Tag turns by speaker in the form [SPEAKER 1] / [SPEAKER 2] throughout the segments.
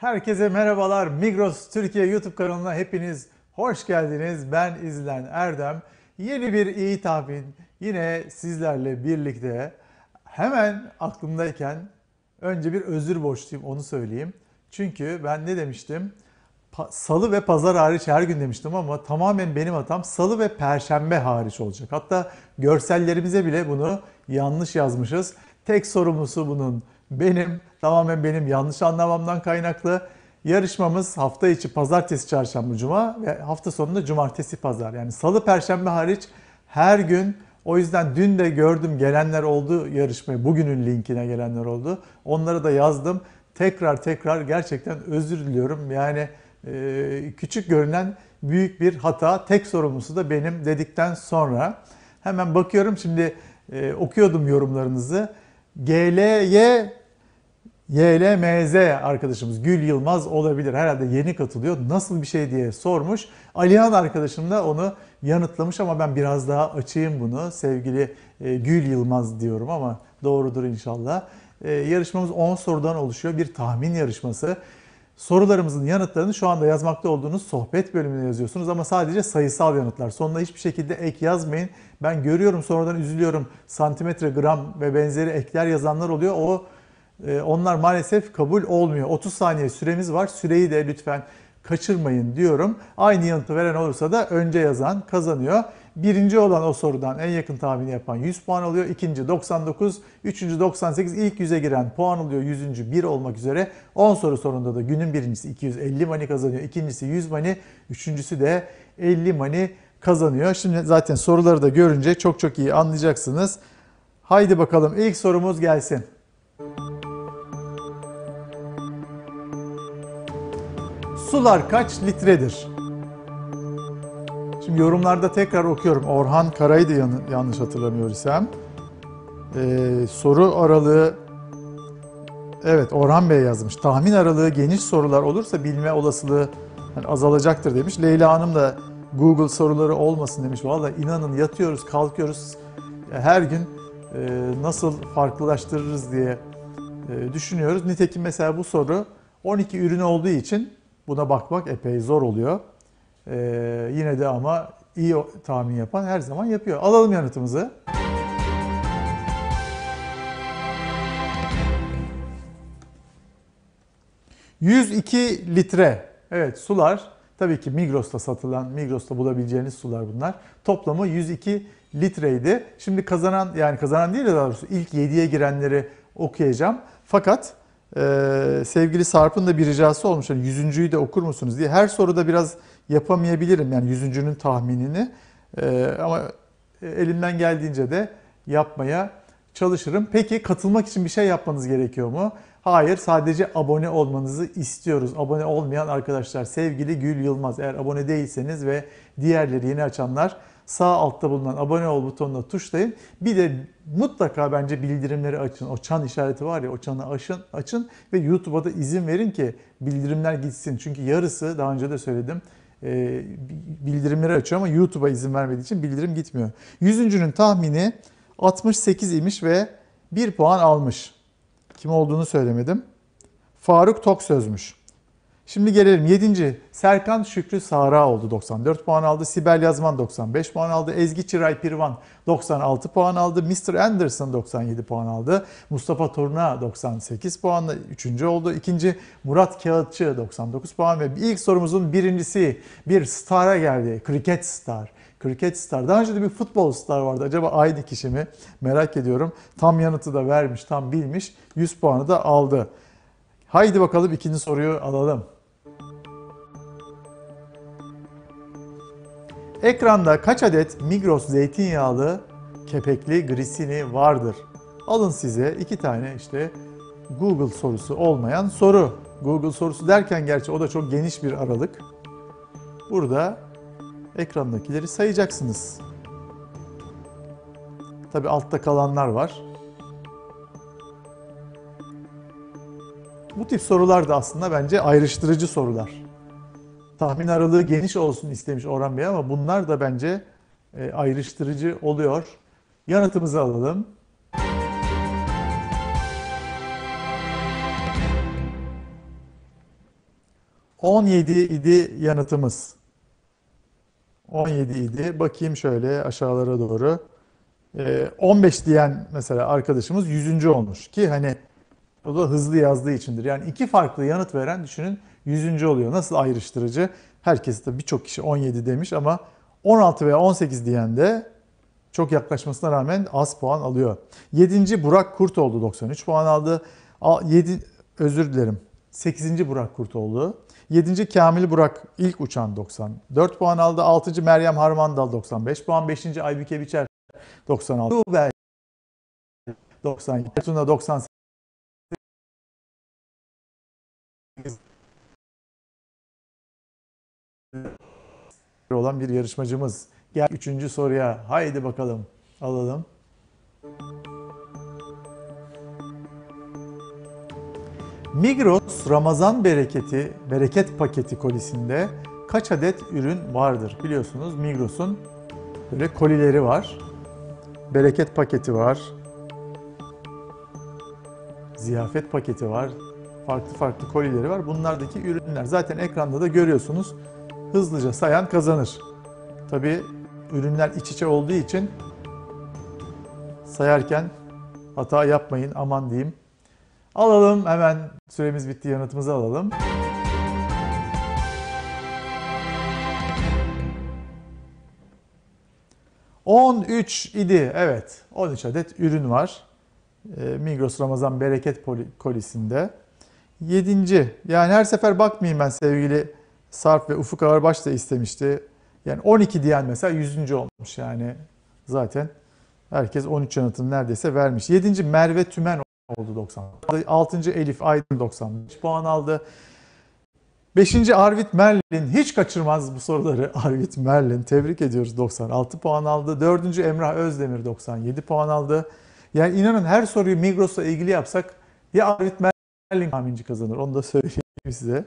[SPEAKER 1] Herkese merhabalar. Migros Türkiye YouTube kanalına hepiniz hoş geldiniz. Ben İzlen Erdem. Yeni bir iyi tahmin yine sizlerle birlikte. Hemen aklımdayken önce bir özür borçluyum, onu söyleyeyim. Çünkü ben ne demiştim? Salı ve pazar hariç her gün demiştim ama tamamen benim hatam. Salı ve perşembe hariç olacak. Hatta görsellerimize bile bunu yanlış yazmışız. Tek sorumlusu bunun benim. Tamamen benim yanlış anlamamdan kaynaklı. Yarışmamız hafta içi pazartesi, çarşamba, cuma ve hafta sonunda cumartesi, pazar. Yani salı, perşembe hariç her gün. O yüzden dün de gördüm, gelenler oldu yarışmaya. Bugünün linkine gelenler oldu. Onlara da yazdım. Tekrar gerçekten özür diliyorum. Yani küçük görünen büyük bir hata. Tek sorumlusu da benim dedikten sonra hemen bakıyorum, şimdi okuyordum yorumlarınızı. GLY YLMZ arkadaşımız Gül Yılmaz olabilir. Herhalde yeni katılıyor. Nasıl bir şey diye sormuş. Alihan arkadaşım da onu yanıtlamış ama ben biraz daha açayım bunu. Sevgili Gül Yılmaz diyorum ama doğrudur inşallah. Yarışmamız 10 sorudan oluşuyor. Bir tahmin yarışması. Sorularımızın yanıtlarını şu anda yazmakta olduğunuz sohbet bölümüne yazıyorsunuz ama sadece sayısal yanıtlar. Sonuna hiçbir şekilde ek yazmayın. Ben görüyorum, sonradan üzülüyorum. Santimetre, gram ve benzeri ekler yazanlar oluyor. Onlar maalesef kabul olmuyor. 30 saniye süremiz var. Süreyi de lütfen kaçırmayın diyorum. Aynı yanıtı veren olursa da önce yazan kazanıyor. Birinci olan o sorudan en yakın tahmini yapan 100 puan alıyor. İkinci 99, üçüncü 98, ilk 100'e giren puan alıyor. 100. 1 olmak üzere. 10 soru sonunda da günün birincisi 250 mani kazanıyor. İkincisi 100 mani, üçüncüsü de 50 mani kazanıyor. Şimdi zaten soruları da görünce çok iyi anlayacaksınız. Haydi bakalım, ilk sorumuz gelsin. Sular kaç litredir? Şimdi yorumlarda tekrar okuyorum. Orhan Karay'dı yanlış hatırlamıyor isem. Soru aralığı, evet, Orhan Bey yazmış. Tahmin aralığı geniş sorular olursa bilme olasılığı azalacaktır demiş. Leyla Hanım da Google soruları olmasın demiş. Vallahi inanın yatıyoruz, kalkıyoruz. Her gün nasıl farklılaştırırız diye düşünüyoruz. Nitekim mesela bu soru 12 ürün olduğu için buna bakmak epey zor oluyor. Yine de ama iyi tahmin yapan her zaman yapıyor. Alalım yanıtımızı. ...102 litre. Evet, sular tabii ki Migros'ta satılan, Migros'ta bulabileceğiniz sular bunlar. Toplamı 102 litreydi. Şimdi kazanan değil de daha doğrusu ilk 7'ye girenleri okuyacağım. Fakat sevgili Sarp'ın da bir ricası olmuş. Yani 100.'yü de okur musunuz diye. Her soruda biraz yapamayabilirim yani 100.'nün tahminini. Ama elimden geldiğince de yapmaya çalışırım. Peki katılmak için bir şey yapmanız gerekiyor mu? Hayır, sadece abone olmanızı istiyoruz. Abone olmayan arkadaşlar, sevgili Gül Yılmaz, eğer abone değilseniz ve diğerleri yeni açanlar sağ altta bulunan abone ol butonuna tuşlayın. Bir de mutlaka bence bildirimleri açın. O çan işareti var ya, o çanı açın ve YouTube'a da izin verin ki bildirimler gitsin. Çünkü yarısı, daha önce de söyledim, bildirimleri açıyor ama YouTube'a izin vermediği için bildirim gitmiyor. 100.'nün tahmini 68 imiş ve 1 puan almış. Kim olduğunu söylemedim. Faruk Toksöz'müş. Şimdi gelelim 7. Serkan Şükrü Sahra oldu, 94 puan aldı. Sibel Yazman 95 puan aldı. Ezgi Çıray Pirvan 96 puan aldı. Mr. Anderson 97 puan aldı. Mustafa Turna 98 puanla 3. oldu. 2. Murat Kağıtçı 99 puan ve ilk sorumuzun birincisi bir star'a geldi. Cricket Star. Cricket Star. Daha önce de bir futbol star vardı. Acaba aynı kişi mi? Merak ediyorum. Tam yanıtı da vermiş, tam bilmiş. 100 puanı da aldı. Haydi bakalım ikinci soruyu alalım. Ekranda kaç adet Migros zeytinyağlı kepekli grissini vardır? Alın size 2 tane işte Google sorusu olmayan soru. Google sorusu derken gerçi o da çok geniş bir aralık. Burada ekrandakileri sayacaksınız. Tabii altta kalanlar var. Bu tip sorular da aslında bence ayrıştırıcı sorular. Tahmin aralığı geniş olsun istemiş Orhan Bey ama bunlar da bence ayrıştırıcı oluyor. Yanıtımızı alalım. 17 idi yanıtımız. 17 idi. Bakayım şöyle aşağılara doğru. 15 diyen mesela arkadaşımız 100. olmuş ki hani o da hızlı yazdığı içindir. Yani iki farklı yanıt veren düşünün 100. oluyor. Nasıl ayrıştırıcı? Herkes de birçok kişi 17 demiş ama 16 veya 18 diyen de çok yaklaşmasına rağmen az puan alıyor. 7. Burak Kurtoğlu 93 puan aldı. 7 özür dilerim. 8. Burak Kurtoğlu. 7. Kamil Burak ilk uçan 94 puan aldı. 6. Meryem Harmandal 95 puan. 5. Aybüke Biçer 96. Tuğbel 97. Tuna 98 olan bir yarışmacımız. Gel 3. soruya. Haydi bakalım. Alalım. Migros Ramazan bereket paketi kolisinde kaç adet ürün vardır? Biliyorsunuz Migros'un böyle kolileri var. Bereket paketi var. Ziyafet paketi var. Farklı farklı kolileri var. Bunlardaki ürünler zaten ekranda da görüyorsunuz. Hızlıca sayan kazanır. Tabii ürünler iç içe olduğu için sayarken hata yapmayın aman diyeyim. Alalım hemen, süremiz bitti, yanıtımızı alalım. ...13 idi. Evet, 13 adet ürün var. Migros Ramazan Bereket kolisinde. 7. Yani her sefer bakmayayım ben, sevgili Sarp ve Ufuk Ağırbaş da istemişti. Yani 12 diyen mesela 100. olmuş yani. Zaten herkes 13 yanıtını neredeyse vermiş. 7. Merve Tümen oldu 90. 6. Elif Aydın 95 puan aldı. 5. Arvit Merlin, hiç kaçırmaz bu soruları. Arvit Merlin, tebrik ediyoruz, 96 puan aldı. 4. Emrah Özdemir 97 puan aldı. Yani inanın her soruyu Migros'la ilgili yapsak ya Arvit Merlin tahminci kazanır, onu da söyleyeyim size.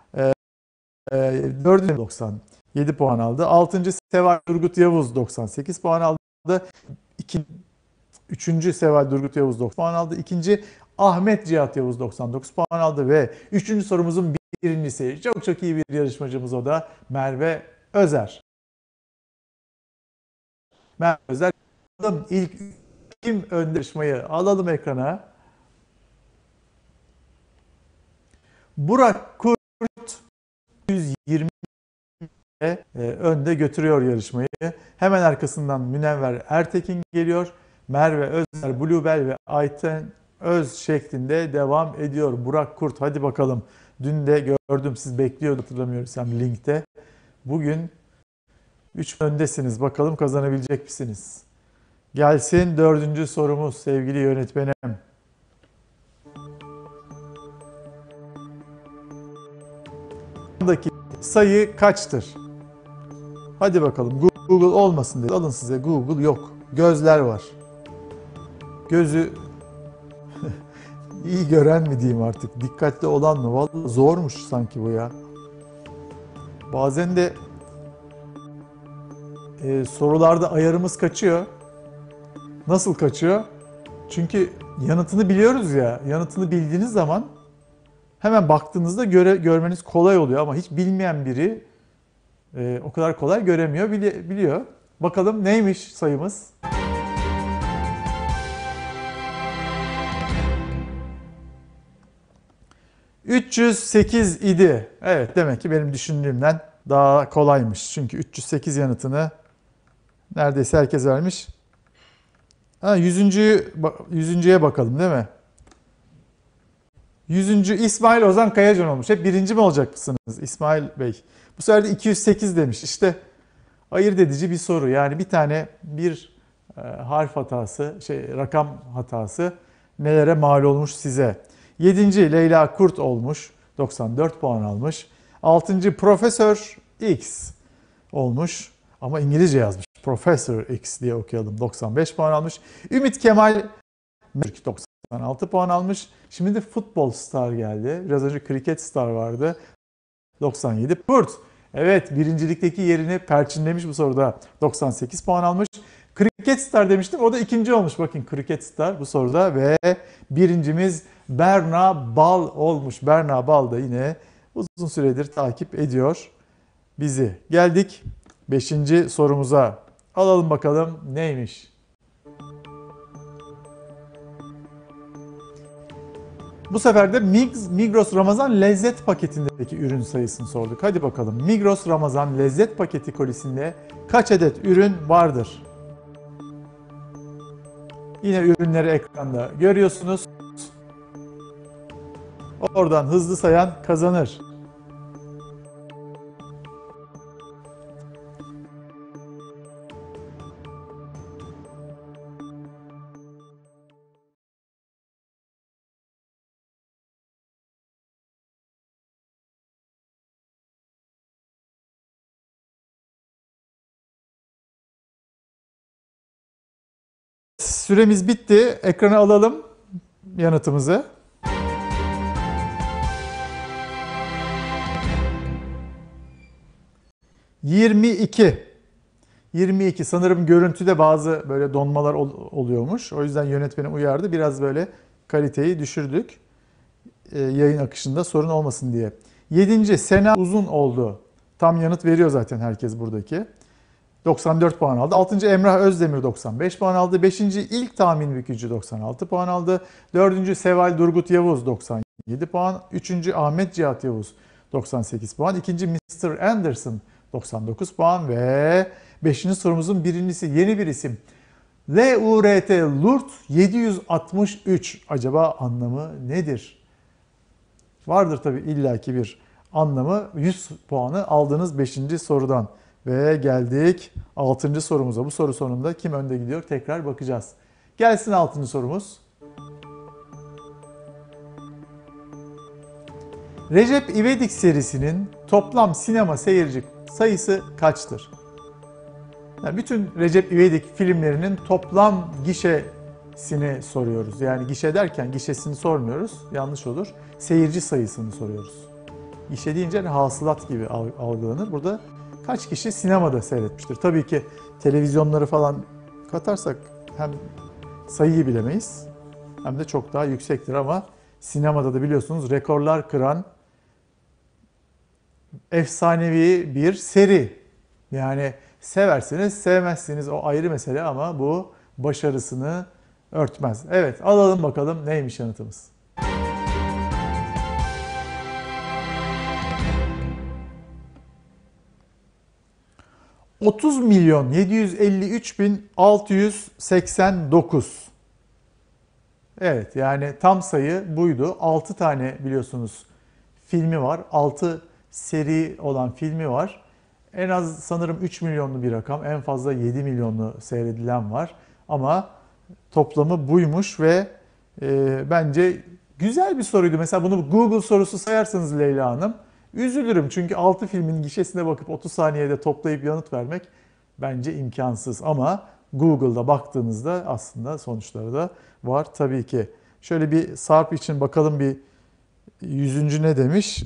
[SPEAKER 1] 4. 97 puan aldı. 6. Seval Durgut Yavuz 98 puan aldı. 3. Seval Durgut Yavuz 90 puan aldı. 2. Ahmet Cihat Yavuz 99 puan aldı ve 3. sorumuzun birincisi, çok iyi bir yarışmacımız, o da Merve Özer. Merve Özer ilk kim önde yarışmayı alalım ekrana. Burak Kurt 120 önde götürüyor yarışmayı. Hemen arkasından Münevver Ertekin geliyor. Merve Özer, Bluebell ve Ayten Öz şeklinde devam ediyor. Burak Kurt, hadi bakalım. Dün de gördüm, siz bekliyordunuz, hatırlamıyorsam linkte. Bugün 3 öndesiniz. Bakalım kazanabilecek misiniz? Gelsin 4. sorumuz sevgili yönetmenim. Buradaki sayı kaçtır? Hadi bakalım. Google olmasın dedi. Alın size Google, yok. Gözler var. Gözü iyi gören mi diyeyim artık, dikkatli olan mı? Vallahi zormuş sanki bu ya. Bazen de sorularda ayarımız kaçıyor. Nasıl kaçıyor? Çünkü yanıtını biliyoruz ya. Yanıtını bildiğiniz zaman hemen baktığınızda görmeniz kolay oluyor ama hiç bilmeyen biri o kadar kolay göremiyor, biliyor. Bakalım neymiş sayımız? ...308 idi. Evet, demek ki benim düşündüğümden daha kolaymış. Çünkü 308 yanıtını neredeyse herkes vermiş. 100.ye bakalım değil mi? 100. İsmail Ozan Kayacan olmuş. Hep birinci mi olacak mısınız İsmail Bey? Bu sefer de 208 demiş. İşte ayırt edici bir soru. Yani bir tane harf hatası, rakam hatası nelere mal olmuş size. 7. Leyla Kurt olmuş. 94 puan almış. 6. Profesör X olmuş. Ama İngilizce yazmış. Professor X diye okuyalım. 95 puan almış. Ümit Kemal 96 puan almış. Şimdi de Futbol Star geldi. Biraz önce Cricket Star vardı. 97. Kurt, evet, birincilikteki yerini perçinlemiş bu soruda. 98 puan almış. Cricket Star demiştim. O da ikinci olmuş. Bakın, Cricket Star bu soruda ve birincimiz Berna Bal olmuş. Berna Bal da yine uzun süredir takip ediyor bizi. Geldik 5. sorumuza. Alalım bakalım neymiş? Bu sefer de Migros Ramazan lezzet paketindeki ürün sayısını sorduk. Hadi bakalım. Migros Ramazan lezzet paketi kolisinde kaç adet ürün vardır? Yine ürünleri ekranda görüyorsunuz. Oradan hızlı sayan kazanır. Süremiz bitti. Ekrana alalım yanıtımızı. 22. 22. Sanırım görüntüde bazı böyle donmalar oluyormuş. O yüzden yönetmenim uyardı. Biraz böyle kaliteyi düşürdük. Yayın akışında sorun olmasın diye. 7. Sena uzun oldu. Tam yanıt veriyor zaten herkes buradaki. 94 puan aldı. 6. Emrah Özdemir 95 puan aldı. 5. İlk tahmin bükücü 96 puan aldı. 4. Seval Durgut Yavuz 97 puan. 3. Ahmet Cihat Yavuz 98 puan. 2. Mr. Anderson 99 puan ve 5. sorumuzun birincisi yeni bir isim. LURT Lurt 763. Acaba anlamı nedir? Vardır tabii illaki bir anlamı. 100 puanı aldığınız 5. sorudan. Ve geldik 6. sorumuza. Bu soru sonunda kim önde gidiyor tekrar bakacağız. Gelsin 6. sorumuz. Recep İvedik serisinin toplam sinema seyirci sayısı kaçtır? Yani bütün Recep İvedik filmlerinin toplam gişesini soruyoruz. Yani gişe derken gişesini sormuyoruz. Yanlış olur. Seyirci sayısını soruyoruz. Gişe deyince hasılat gibi algılanır. Burada kaç kişi sinemada seyretmiştir? Tabii ki televizyonları falan katarsak hem sayıyı bilemeyiz hem de çok daha yüksektir ama sinemada da biliyorsunuz rekorlar kıran efsanevi bir seri. Yani seversiniz, sevmezsiniz o ayrı mesele ama bu başarısını örtmez. Evet, alalım bakalım neymiş yanıtımız. 30.753.689. Evet, yani tam sayı buydu. 6 tane biliyorsunuz filmi var. 6 seri olan filmi var. En az sanırım 3 milyonlu bir rakam. En fazla 7 milyonlu seyredilen var. Ama toplamı buymuş ve bence güzel bir soruydu. Mesela bunu Google sorusu sayarsanız Leyla Hanım üzülürüm. Çünkü 6 filmin gişesine bakıp 30 saniyede toplayıp yanıt vermek bence imkansız. Ama Google'da baktığınızda aslında sonuçları da var tabii ki. Şöyle bir Sarp için bakalım bir 100. ne demiş?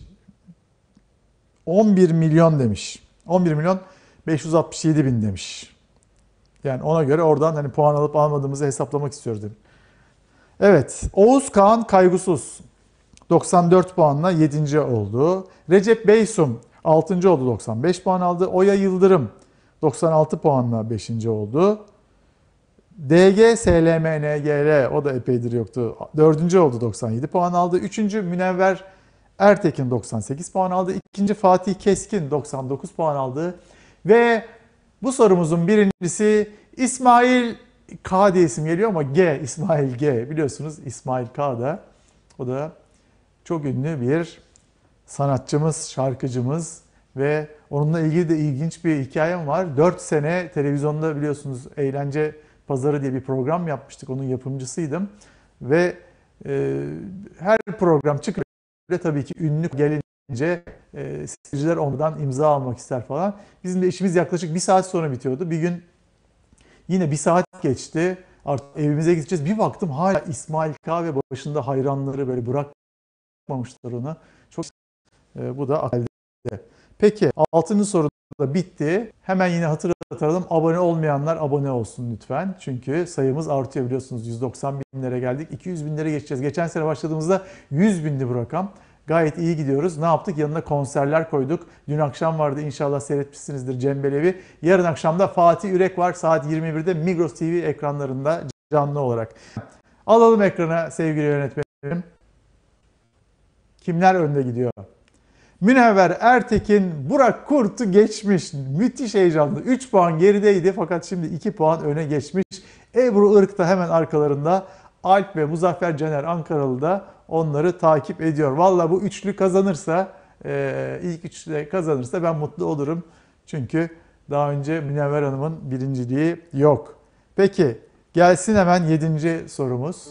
[SPEAKER 1] 11 milyon demiş. 11 milyon 567 bin demiş. Yani ona göre oradan hani puan alıp almadığımızı hesaplamak istiyoruz dedim. Evet, Oğuz Kağan Kaygusuz 94 puanla 7. oldu. Recep Beysum 6. oldu, 95 puan aldı. Oya Yıldırım 96 puanla 5. oldu. DG SLMNGL o da epeydir yoktu. 4. oldu, 97 puan aldı. 3. Münevver Ertekin 98 puan aldı. 2. Fatih Keskin 99 puan aldı. Ve bu sorumuzun birincisi İsmail K diye isim geliyor ama G, İsmail G. Biliyorsunuz İsmail K da o da çok ünlü bir sanatçımız, şarkıcımız ve onunla ilgili de ilginç bir hikayem var. 4 sene televizyonda biliyorsunuz Eğlence Pazarı diye bir program yapmıştık. Onun yapımcısıydım. Ve her program çıkıyor. Tabii ki ünlü gelince seyirciler ondan imza almak ister falan. Bizim de işimiz yaklaşık 1 saat sonra bitiyordu. Bir gün yine 1 saat geçti. Artık evimize gideceğiz. Bir baktım hala İsmail K ve başında hayranları böyle bırakmamışlar onu. Çok bu da akılda. Peki 6. soru da bitti. Hemen yine hatırlatalım. Abone olmayanlar abone olsun lütfen. Çünkü sayımız artıyor biliyorsunuz. 190 binlere geldik. 200 binlere geçeceğiz. Geçen sene başladığımızda 100 bindi bu rakam. Gayet iyi gidiyoruz. Ne yaptık? Yanına konserler koyduk. Dün akşam vardı, inşallah seyretmişsinizdir, Cem Belevi. Yarın akşam da Fatih Ürek var saat 21'de Migros TV ekranlarında canlı olarak. Alalım ekrana sevgili yönetmenim. Kimler önde gidiyor? Münevver Ertekin, Burak Kurt'u geçmiş. Müthiş heyecanlı. 3 puan gerideydi fakat şimdi 2 puan öne geçmiş. Ebru Irk da hemen arkalarında. Alp ve Muzaffer Caner Ankaralı da onları takip ediyor. Valla bu üçlü kazanırsa, ilk üçlü kazanırsa ben mutlu olurum. Çünkü daha önce Münevver Hanım'ın birinciliği yok. Peki gelsin hemen 7. sorumuz.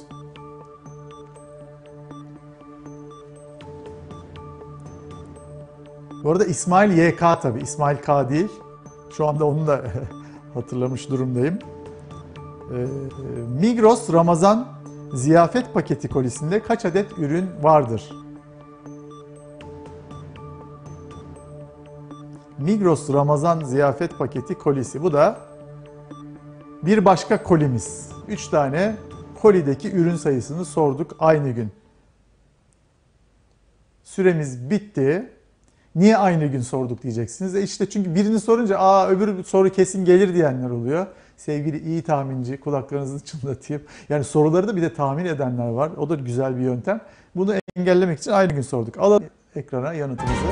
[SPEAKER 1] Bu arada İsmail YK tabii. İsmail K değil. Şu anda onu da hatırlamış durumdayım. Migros Ramazan ziyafet paketi kolisinde kaç adet ürün vardır? Migros Ramazan ziyafet paketi kolisi. Bu da bir başka kolimiz. 3 tane kolideki ürün sayısını sorduk aynı gün. Süremiz bitti. Niye aynı gün sorduk diyeceksiniz. İşte çünkü birini sorunca öbür soru kesin gelir diyenler oluyor. Sevgili iyi tahminci, kulaklarınızı çınlatayım. Yani soruları da bir de tahmin edenler var. O da güzel bir yöntem. Bunu engellemek için aynı gün sorduk. Alalım ekrana yanıtımızı.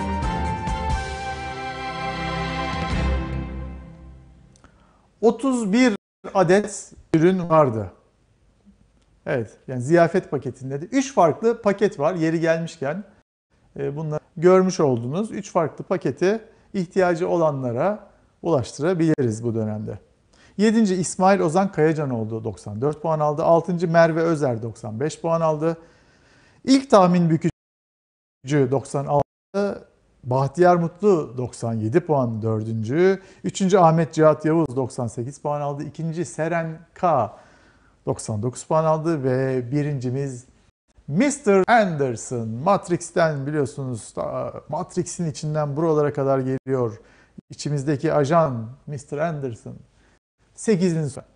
[SPEAKER 1] ...31 adet ürün vardı. Evet, yani ziyafet paketinde de 3 farklı paket var. Yeri gelmişken bunları görmüş olduğunuz 3 farklı paketi ihtiyacı olanlara ulaştırabiliriz bu dönemde. 7. İsmail Ozan Kayacanoğlu 94 puan aldı. 6. Merve Özer 95 puan aldı. İlk tahmin bükücü 96. Bahtiyar Mutlu 97 puan 4. 3. Ahmet Cihat Yavuz 98 puan aldı. 2. Seren K 99 puan aldı ve birincimiz Mr. Anderson. Matrix'ten biliyorsunuz, Matrix'in içinden buralara kadar geliyor. İçimizdeki ajan Mr. Anderson. 8. soru.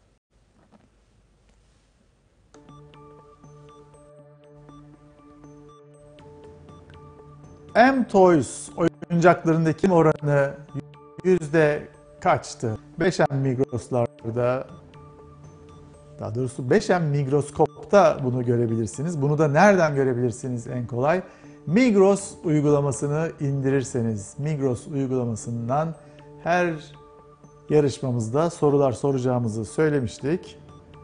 [SPEAKER 1] M-Toys oyuncaklarındaki oranı yüzde kaçtı? 5M Migros'larda, daha doğrusu 5M Migroskop'ta bunu görebilirsiniz. Bunu da nereden görebilirsiniz en kolay? Migros uygulamasını indirirseniz, Migros uygulamasından her yarışmamızda sorular soracağımızı söylemiştik.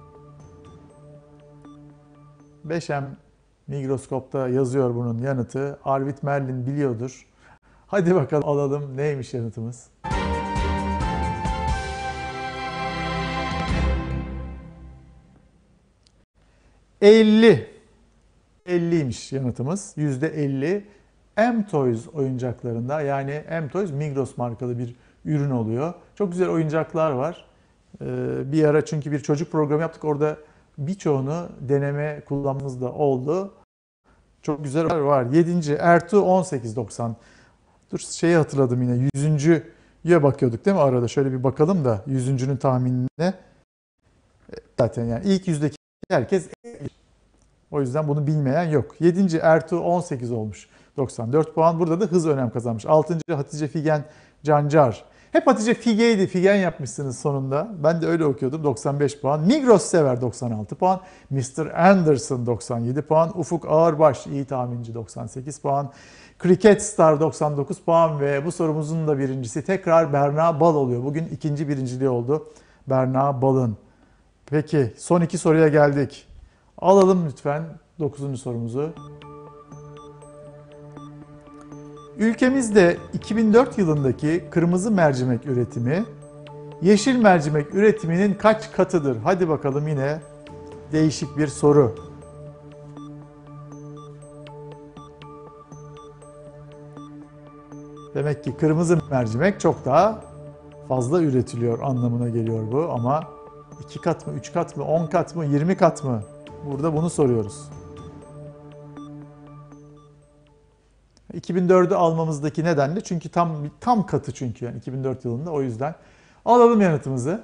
[SPEAKER 1] 5M Migroskop'ta yazıyor bunun yanıtı. Arvid Merlin biliyordur. Hadi bakalım alalım, neymiş yanıtımız? %50'ymiş yanıtımız. %50 M-Toys oyuncaklarında, yani M-Toys Migros markalı bir ürün oluyor. Çok güzel oyuncaklar var. Bir ara çünkü bir çocuk programı yaptık. Orada birçoğunu deneme kullanmamız da oldu. Çok güzel var. 7. Ertuğ 18.90. Dur, şeyi hatırladım yine. 100.'ye bakıyorduk değil mi arada? Şöyle bir bakalım da 100.'nün tahminine. Zaten yani ilk yüzdeki herkes, o yüzden bunu bilmeyen yok. 7. Ertuğ 18 olmuş. 94 puan. Burada da hız önem kazanmış. 6. Hatice Figen Cancar. Hep Hatice Fige'ydi. Figen yapmışsınız sonunda. Ben de öyle okuyordum. 95 puan. Migros Sever 96 puan. Mr. Anderson 97 puan. Ufuk Ağırbaş iyi tahminci 98 puan. Cricket Star 99 puan ve bu sorumuzun da birincisi tekrar Berna Bal oluyor. Bugün ikinci birinciliği oldu Berna Bal'ın. Peki son 2 soruya geldik. Alalım lütfen 9. sorumuzu. Ülkemizde 2004 yılındaki kırmızı mercimek üretimi, yeşil mercimek üretiminin kaç katıdır? Hadi bakalım, yine değişik bir soru. Demek ki kırmızı mercimek çok daha fazla üretiliyor anlamına geliyor bu, ama 2 kat mı, 3 kat mı, 10 kat mı, 20 kat mı? Burada bunu soruyoruz. 2004'ü almamızdaki nedenle, çünkü tam katı, çünkü yani 2004 yılında, o yüzden. Alalım yanıtımızı.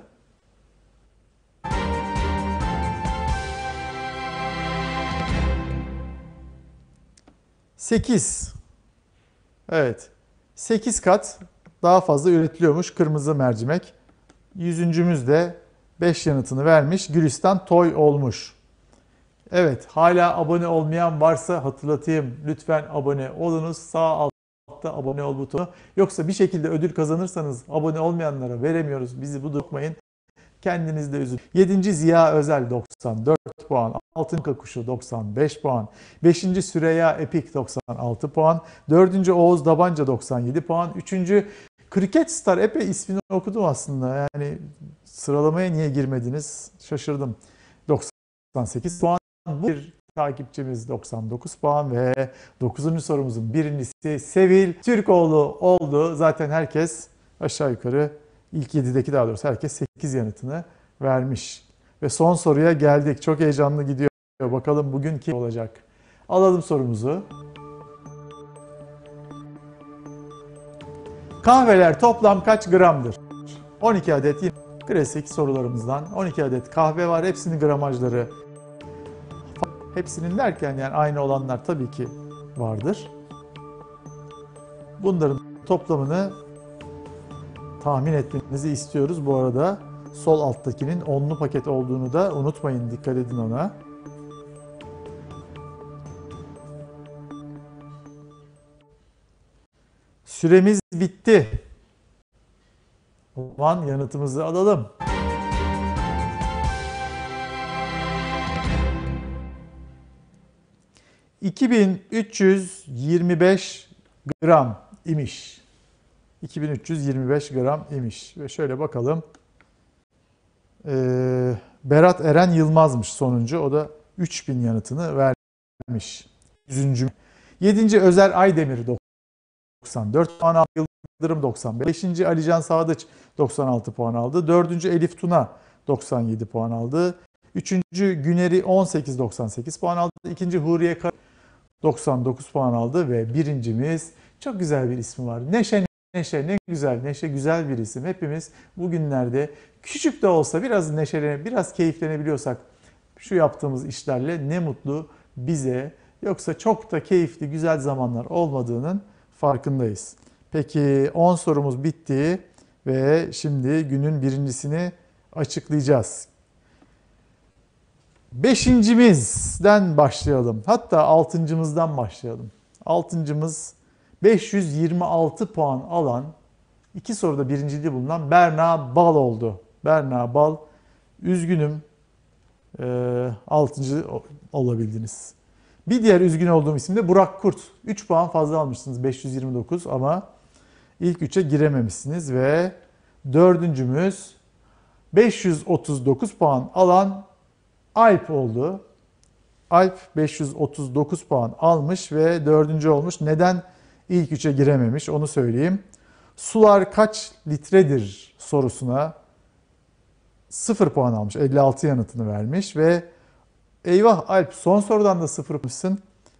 [SPEAKER 1] 8. Evet. 8 kat daha fazla üretiliyormuş kırmızı mercimek. 100.'ümüz de 5 yanıtını vermiş. Gülistan Toy olmuş. Evet, hala abone olmayan varsa hatırlatayım. Lütfen abone olunuz. Sağ altta abone ol butonu. Yoksa bir şekilde ödül kazanırsanız abone olmayanlara veremiyoruz. Bizi bu dokmayın. Kendiniz de üzülün. 7. Ziya Özel 94 puan. 6. Kakuşu 95 puan. 5. Süreyya Epik 96 puan. 4. Oğuz Dabanca 97 puan. 3. Cricket Star, epey ismini okudum aslında. Yani sıralamaya niye girmediniz? Şaşırdım. 98 puan. Bir takipçimiz 99 puan ve 9. sorumuzun birincisi Sevil Türkoğlu oldu. Zaten herkes aşağı yukarı ilk 7'deki, daha doğrusu herkes 8 yanıtını vermiş. Ve son soruya geldik. Çok heyecanlı gidiyor. Bakalım bugün kim olacak? Alalım sorumuzu. Kahveler toplam kaç gramdır? 12 adet, yine klasik sorularımızdan 12 adet kahve var. Hepsinin gramajları, hepsinin derken yani aynı olanlar tabii ki vardır. Bunların toplamını tahmin etmenizi istiyoruz. Bu arada sol alttakinin onlu paket olduğunu da unutmayın. Dikkat edin ona. Süremiz bitti. O zaman yanıtımızı alalım. ...2325 gram imiş. 2325 gram imiş. Ve şöyle bakalım. Berat Eren Yılmaz'mış sonuncu. O da 3000 yanıtını vermiş. 100. 7. Özer Aydemir 94 puan aldı. Yıldırım 95. 5. Alican Sadıç 96 puan aldı. 4. Elif Tuna 97 puan aldı. 3. Güneri 18.98 puan aldı. 2. Huriye Kar 99 puan aldı ve birincimiz, çok güzel bir ismi var. Neşe, Neşe ne güzel. Neşe güzel bir isim. Hepimiz bugünlerde küçük de olsa biraz neşelenip biraz keyiflenebiliyorsak şu yaptığımız işlerle ne mutlu bize. Yoksa çok da keyifli güzel zamanlar olmadığının farkındayız. Peki 10 sorumuz bitti ve şimdi günün birincisini açıklayacağız. Beşincimizden başlayalım. Hatta altıncımızdan başlayalım. Altıncımız 526 puan alan, 2 soruda birinciliği bulunan Berna Bal oldu. Berna Bal, üzgünüm, 6. olabildiniz. Bir diğer üzgün olduğum isim de Burak Kurt. 3 puan fazla almışsınız, 529, ama ilk 3'e girememişsiniz ve dördüncümüz 539 puan alan Alp oldu. Alp 539 puan almış ve 4. olmuş. Neden ilk 3'e girememiş onu söyleyeyim. Sular kaç litredir sorusuna 0 puan almış. 56 yanıtını vermiş ve eyvah Alp, son sorudan da 0 yapmışsın.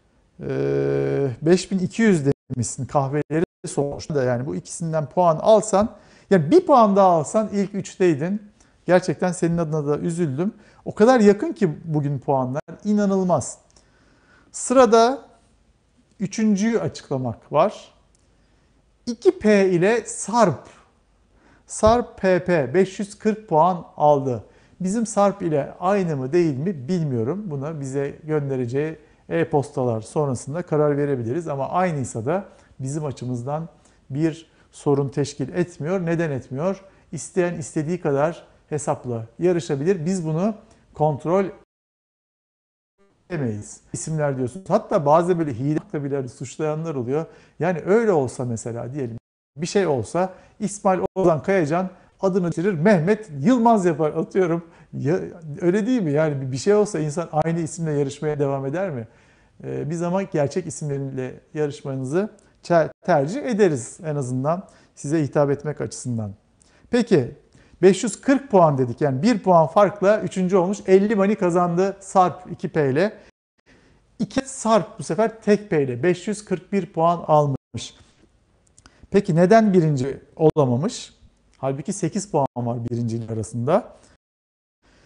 [SPEAKER 1] 5200 demişsin, kahveleri sormuştu da, yani bu ikisinden puan alsan, yani bir puan daha alsan ilk 3'teydin. Gerçekten senin adına da üzüldüm. O kadar yakın ki bugün puanlar, inanılmaz. Sırada üçüncüyü açıklamak var. 2P ile Sarp. Sarp PP 540 puan aldı. Bizim Sarp ile aynı mı değil mi bilmiyorum. Buna bize göndereceği e-postalar sonrasında karar verebiliriz. Ama aynıysa da bizim açımızdan bir sorun teşkil etmiyor. Neden etmiyor? İsteyen istediği kadar hesapla yarışabilir. Biz bunu kontrol edemeyiz. İsimler diyorsunuz. Hatta bazı böyle hileyle bile suçlayanlar oluyor. Yani öyle olsa mesela, diyelim bir şey olsa, İsmail Ozan Kayacan adını bitirir, Mehmet Yılmaz yapar, atıyorum. Ya, öyle değil mi? Yani bir şey olsa insan aynı isimle yarışmaya devam eder mi? Biz ama gerçek isimleriyle yarışmanızı tercih ederiz, en azından size hitap etmek açısından. Peki 540 puan dedik, yani 1 puan farkla 3. olmuş. 50 mani kazandı Sarp 2P ile. 2 Sarp bu sefer tek P ile 541 puan almış. Peki neden birinci olamamış? Halbuki 8 puan var birincilik arasında.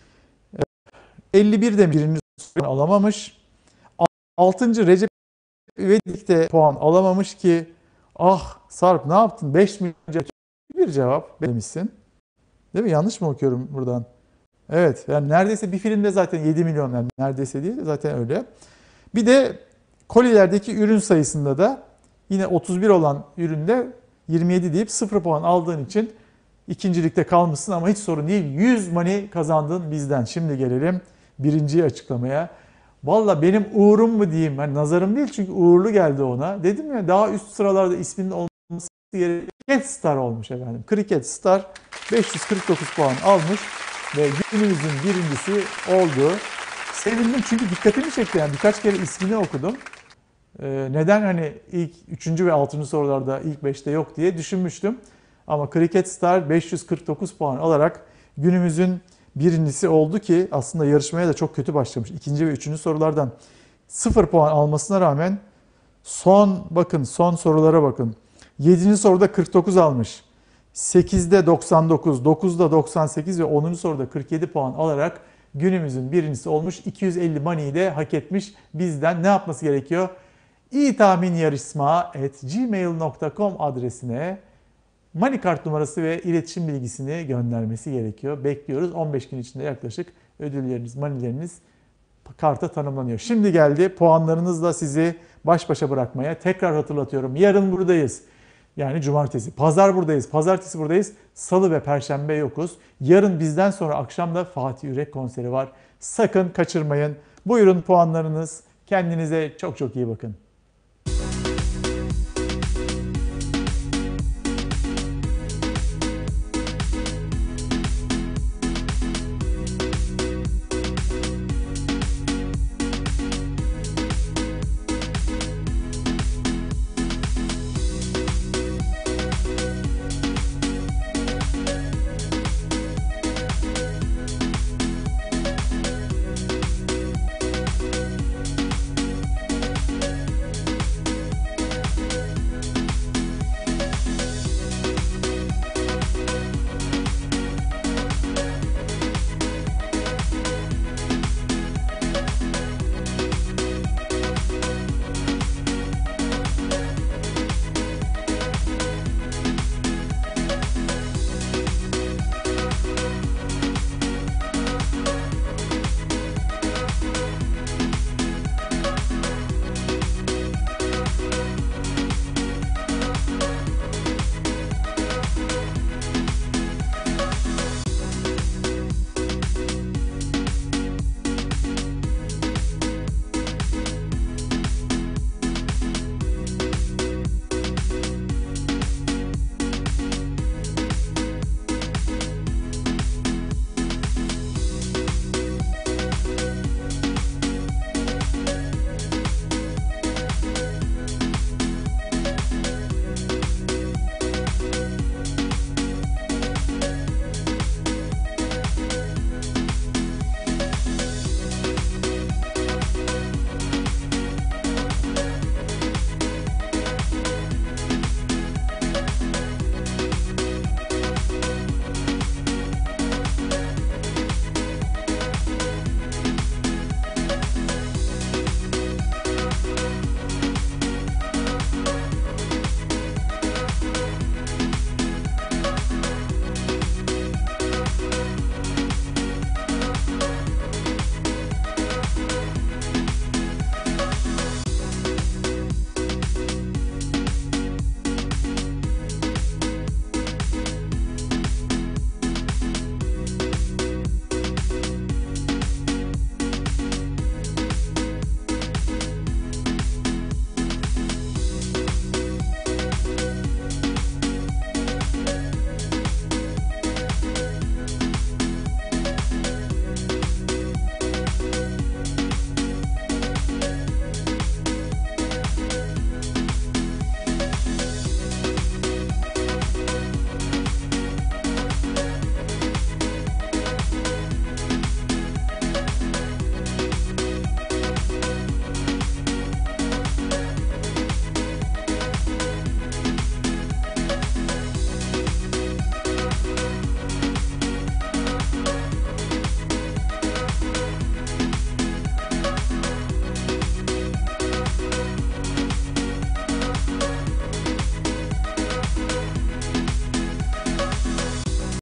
[SPEAKER 1] 51 de birinci alamamış. 6. Recep Vedik'te puan alamamış ki ah Sarp ne yaptın? 5 milyon bir cevap demişsin. Değil mi? Yanlış mı okuyorum buradan? Evet. Yani neredeyse bir filmde zaten 7 milyon, yani neredeyse değil zaten öyle. Bir de kolilerdeki ürün sayısında da yine 31 olan üründe 27 deyip 0 puan aldığın için ikincilikte kalmışsın ama hiç sorun değil. 100 money kazandın bizden. Şimdi gelelim birinciyi açıklamaya. Valla benim uğurum mu diyeyim, hani nazarım değil çünkü uğurlu geldi ona. Dedim ya daha üst sıralarda isminin olması gerekiyor. Cricket Star olmuş efendim. Cricket Star 549 puan almış ve günümüzün birincisi oldu. Sevindim çünkü dikkatimi çekti, yani birkaç kere ismini okudum. Neden hani ilk 3. ve 6. sorularda ilk 5'te yok diye düşünmüştüm. Ama Cricket Star 549 puan alarak günümüzün birincisi oldu ki aslında yarışmaya da çok kötü başlamış. 2. ve 3. sorulardan 0 puan almasına rağmen son sorulara bakın. 7. soruda 49 almış. 8'de 99, 9'da 98 ve 10. soruda 47 puan alarak günümüzün birincisi olmuş. 250 money'i de hak etmiş. Bizden ne yapması gerekiyor? itahminyarışma@gmail.com adresine money kart numarası ve iletişim bilgisini göndermesi gerekiyor. Bekliyoruz. 15 gün içinde yaklaşık ödülleriniz, moneyleriniz karta tanımlanıyor. Şimdi geldi puanlarınızla sizi baş başa bırakmaya. Tekrar hatırlatıyorum. Yarın buradayız. Yani cumartesi. Pazar buradayız. Pazartesi buradayız. Salı ve perşembe yokuz. Yarın bizden sonra akşam da Fatih Yürek konseri var. Sakın kaçırmayın. Buyurun puanlarınız. Kendinize çok çok iyi bakın.